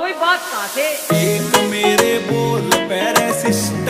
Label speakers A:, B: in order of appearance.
A: कोई बात कहाँ से।
B: एक मेरे बोल पैरे सिस्टम